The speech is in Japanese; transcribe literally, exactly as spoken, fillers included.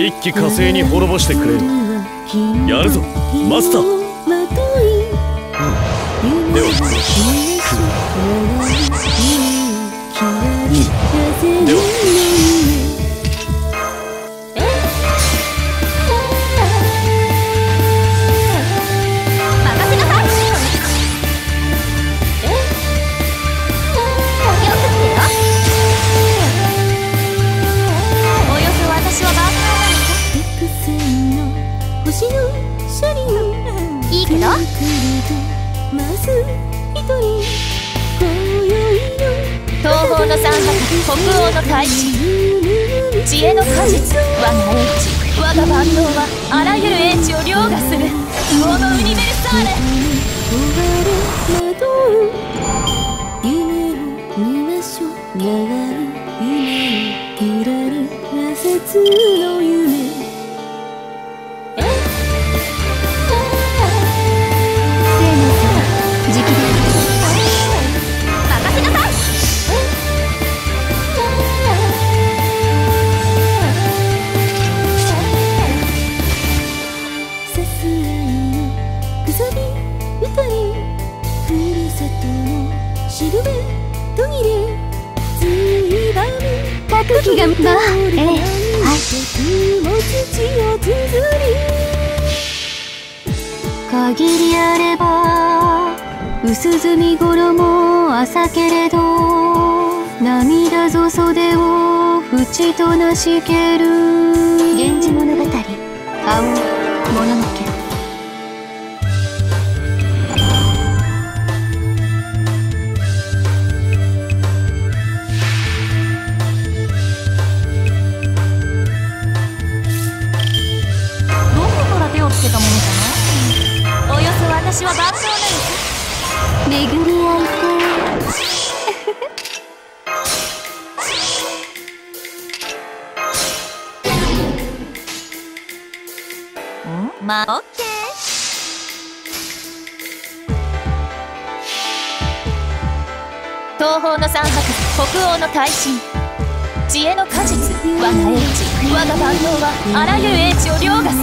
一気火星に滅ぼしてくれよ。やるぞマスター。うん、ではではいいけど東方の三白北欧の大地知恵の果実我が英知我が万能はあらゆる英知を凌駕する魚のウニベルサーレ。夢を見ましょう長い夢をひらり挫折の夢。空気がまあええはい限りあれば薄墨衣朝けれど涙ぞ袖を縁となしける源氏物語青いもののけ。およそ私は万能なのさ。巡り合いてんまあオッケー。東方の三白北欧の大神知恵の果実我が英知我が万能はあらゆる英知を凌駕